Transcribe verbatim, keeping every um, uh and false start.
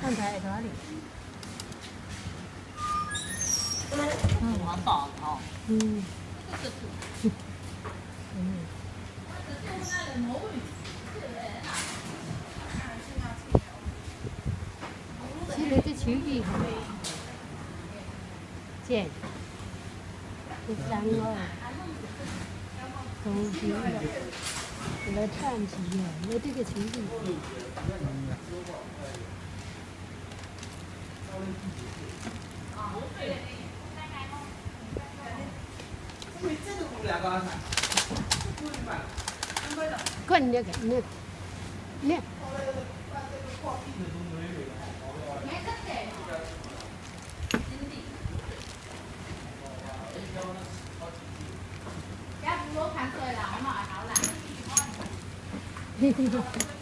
看台在哪里？ 嗯，好大哦。 嗯。嗯。其實啲廚具係正，啲生咯，好少嘅，你攤住嘅，你啲嘅廚具。跟那个那那。嘿嘿嘿。